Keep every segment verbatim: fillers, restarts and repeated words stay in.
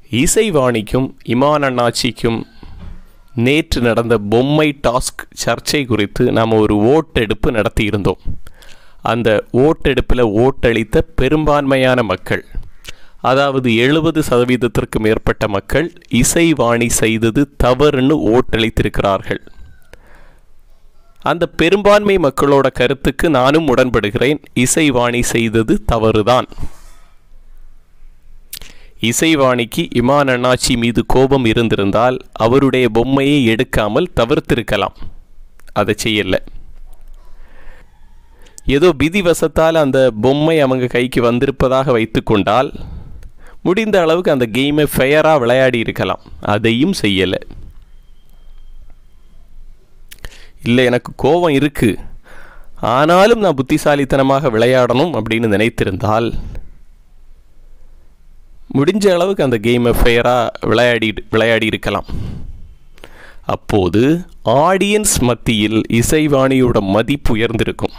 இசைவாணிக்கும் இமான் அண்ணாச்சிக்கும் நேற்று நடந்த பொம்மை டாஸ்க் சர்ச்சை குறித்து நாம் ஒரு ஓட்டெடுப்பு நடத்தியிருந்தோம். அந்த ஓட்டெடுப்பில் ஓட்டளித்த பெரும்பான்மையான மக்கள், அதாவது எழுபது சதவீதத்திற்கு மேற்பட்ட மக்கள் இசைவாணி செய்தது தவறுன்னு ஓட்டளித்திருக்கிறார்கள். அந்த பெரும்பான்மை மக்களோட கருத்துக்கு நானும் உடன்படுகிறேன். இசைவாணி செய்தது தவறுதான். இசைவாணிக்கு இமான் அண்ணாச்சி மீது கோபம் இருந்திருந்தால் அவருடைய பொம்மையை எடுக்காமல் தவிர்த்திருக்கலாம். அதை செய்யலை. ஏதோ விதிவசத்தால் அந்த பொம்மை அவங்க கைக்கு வந்திருப்பதாக வைத்து கொண்டால் முடிந்த அளவுக்கு அந்த கேமை ஃபெயராக விளையாடி இருக்கலாம். அதையும் செய்யலை. இல்லை, எனக்கு கோபம் இருக்குது, ஆனாலும் நான் புத்திசாலித்தனமாக விளையாடணும் அப்படின்னு நினைத்திருந்தால் முடிஞ்ச அளவுக்கு அந்த கேமை ஃபெயராக விளையாடி விளையாடி இருக்கலாம். அப்போது ஆடியன்ஸ் மத்தியில் இசைவாணியோட மதிப்பு உயர்ந்திருக்கும்.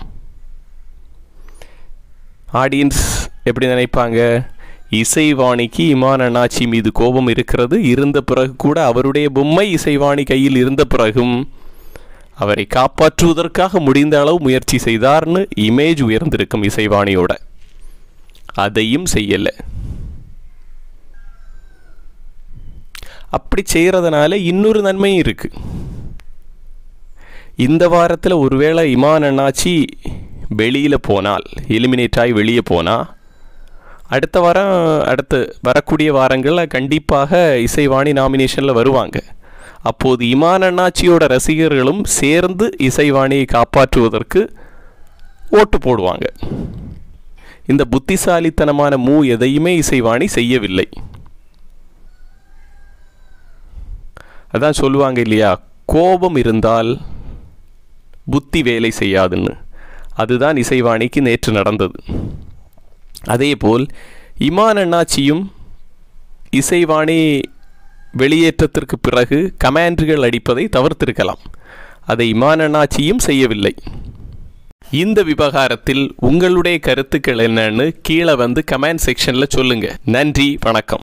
ஆடியன்ஸ் எப்படி நினைப்பாங்க? இசைவாணிக்கு இமான் அண்ணாச்சி மீது கோபம் இருக்கிறது, இருந்த பிறகு கூட அவருடைய பொம்மை இசைவாணி கையில் இருந்த பிறகும் அவரை காப்பாற்றுவதற்காக முடிந்த அளவு முயற்சி செய்தார்னு இமேஜ் உயர்ந்திருக்கும் இசைவாணியோட. அதையும் செய்யலை. அப்படி செய்கிறதுனால இன்னொரு நன்மையும் இருக்குது. இந்த வாரத்தில் ஒருவேளை இமான் அண்ணாச்சி வெளியில் போனால், எலிமினேட் ஆகி வெளியே போனால், அடுத்த வாரம் அடுத்து வரக்கூடிய வாரங்களில் கண்டிப்பாக இசைவாணி நாமினேஷனில் வருவாங்க. அப்போது இமான் அண்ணாச்சியோட ரசிகர்களும் சேர்ந்து இசைவாணியை காப்பாற்றுவதற்கு ஓட்டு போடுவாங்க. இந்த புத்திசாலித்தனமான மூ எதையுமே இசைவாணி செய்யவில்லை. அதான் சொல்லுவாங்க இல்லையா, கோபம் இருந்தால் புத்தி வேலை செய்யாதுன்னு. அதுதான் இசைவாணிக்கு நேற்று நடந்தது. அதேபோல் இமான் அண்ணாச்சியும் இசைவாணி வெளியேற்றத்திற்கு பிறகு கமெண்ட்கள் அடிப்பதை தவிர்த்திருக்கலாம். அதை இமான் அண்ணாச்சியும் செய்யவில்லை. இந்த விவகாரத்தில் உங்களுடைய கருத்துக்கள் என்னன்னு கீழே வந்து கமெண்ட் செக்ஷனில் சொல்லுங்கள். நன்றி, வணக்கம்.